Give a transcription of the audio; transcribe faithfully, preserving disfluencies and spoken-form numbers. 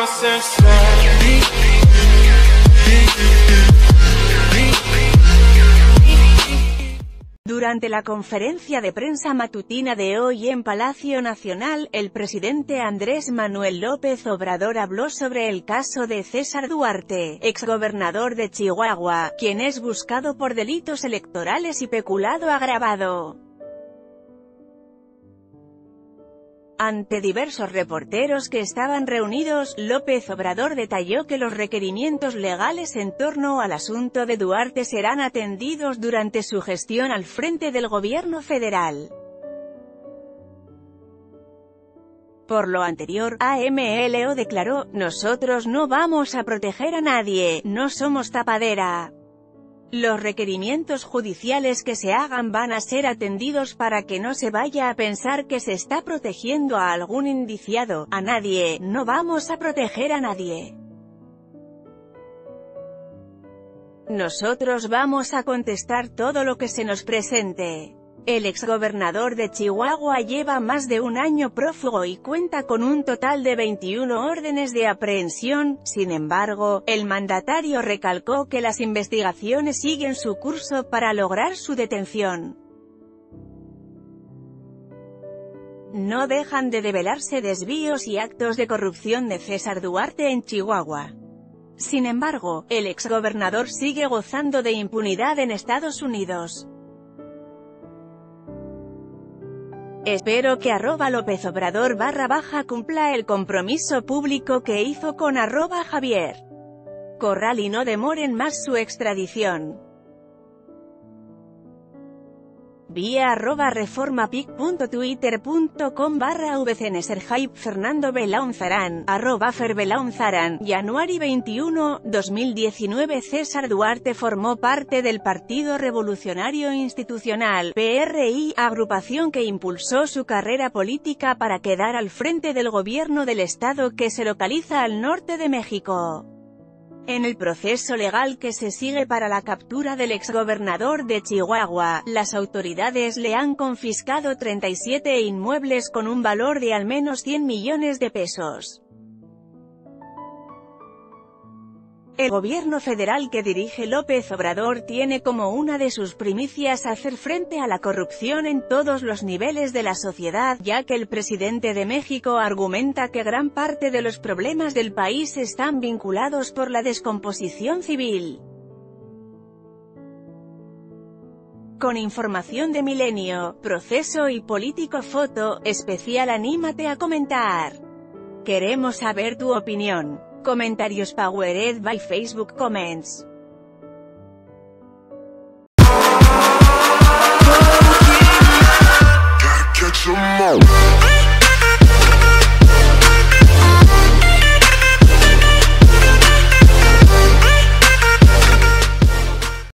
Durante la conferencia de prensa matutina de hoy en Palacio Nacional, el presidente Andrés Manuel López Obrador habló sobre el caso de César Duarte, exgobernador de Chihuahua, quien es buscado por delitos electorales y peculado agravado. Ante diversos reporteros que estaban reunidos, López Obrador detalló que los requerimientos legales en torno al asunto de Duarte serán atendidos durante su gestión al frente del gobierno federal. Por lo anterior, A M L O declaró: "Nosotros no vamos a proteger a nadie, no somos tapadera. Los requerimientos judiciales que se hagan van a ser atendidos para que no se vaya a pensar que se está protegiendo a algún indiciado, a nadie, no vamos a proteger a nadie. Nosotros vamos a contestar todo lo que se nos presente". El exgobernador de Chihuahua lleva más de un año prófugo y cuenta con un total de veintiuna órdenes de aprehensión. Sin embargo, el mandatario recalcó que las investigaciones siguen su curso para lograr su detención. No dejan de develarse desvíos y actos de corrupción de César Duarte en Chihuahua. Sin embargo, el exgobernador sigue gozando de impunidad en Estados Unidos. Espero que arroba López Obrador barra baja cumpla el compromiso público que hizo con arroba Javier Corral y no demoren más su extradición. Vía arroba reformapic punto twitter punto com barra vcneserhype Fernando Belaunzarán, arroba ferbelaunzarán, Januari veintiuno, dos mil diecinueve. César Duarte formó parte del Partido Revolucionario Institucional, P R I, agrupación que impulsó su carrera política para quedar al frente del gobierno del estado que se localiza al norte de México. En el proceso legal que se sigue para la captura del exgobernador de Chihuahua, las autoridades le han confiscado treinta y siete inmuebles con un valor de al menos cien millones de pesos. El gobierno federal que dirige López Obrador tiene como una de sus primicias hacer frente a la corrupción en todos los niveles de la sociedad, ya que el presidente de México argumenta que gran parte de los problemas del país están vinculados por la descomposición civil. Con información de Milenio, Proceso y Político Foto Especial, anímate a comentar. Queremos saber tu opinión. Comentarios powered by Facebook Comments.